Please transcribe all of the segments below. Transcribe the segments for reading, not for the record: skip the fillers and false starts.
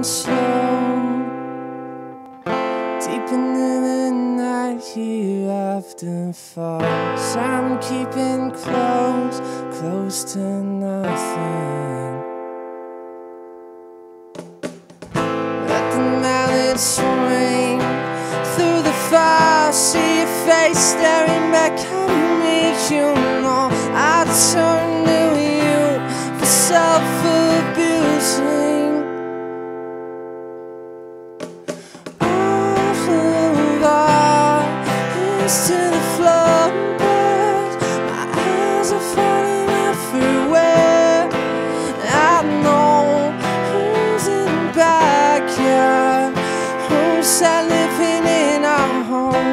slow, deep into the night, here after falls. I'm keeping close, close to nothing. Let the mallet swing through the fire, see your face staring back at me. You know I turn to you for self-abusing. All of our hands to the floor, but my eyes are falling everywhere. I know who's in the backyard, who's that living in our home.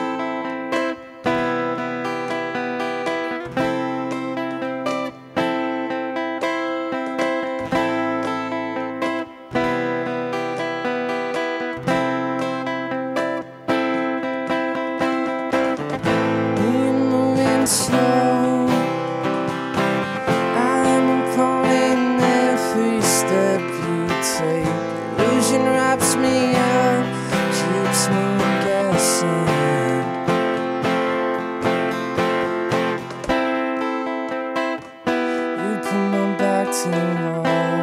Slow, I'm calling every step you take. Illusion wraps me up, keeps me guessing. You put my back to the wall,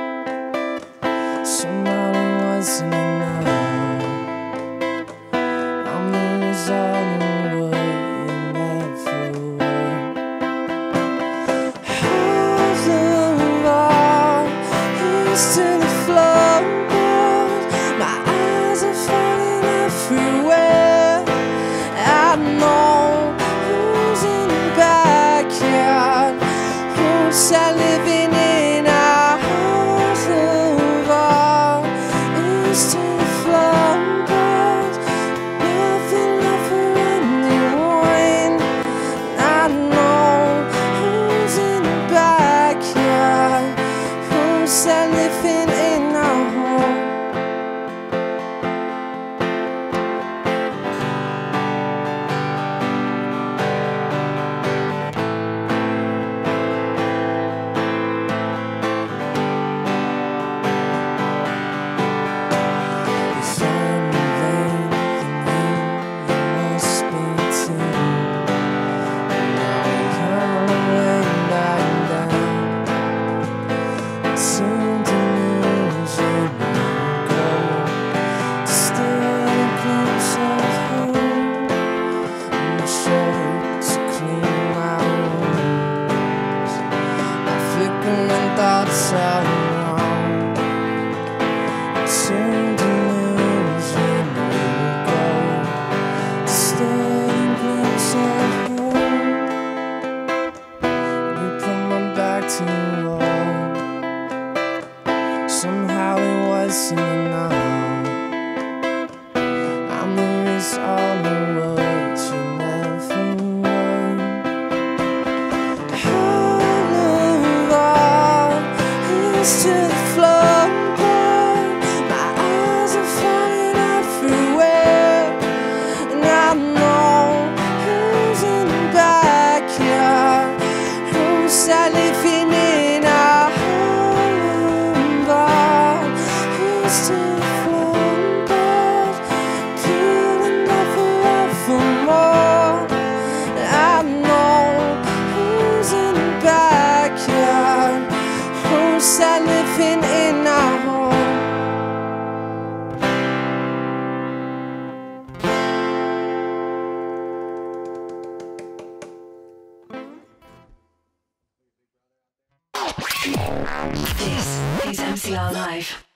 somehow it wasn't enough. I'm the result of what you never. To the floor, my eyes are falling everywhere. I know who's in the backyard, who's that living in our house. Of all is to the floor, but nothing left for anyone. I know who's in the backyard, who's that living in our home. If I'm vain, then you must be too. Now we come way back down to delusion and go, still a glimpse of hope. I'm sure to clean my wounds. My flickering thoughts are wrong. To delusion and go, still a glimpse of hope. You put my back to the wall, somehow it wasn't enough. I'm the result of what you never wrote. All of our hands to the floor, but my eyes are falling everywhere. And I know who's in the backyard, who's that living in our home. To the floor, but feeling nothing ever more. I know who's in the backyard, who's that living in our home. This is MCR Live.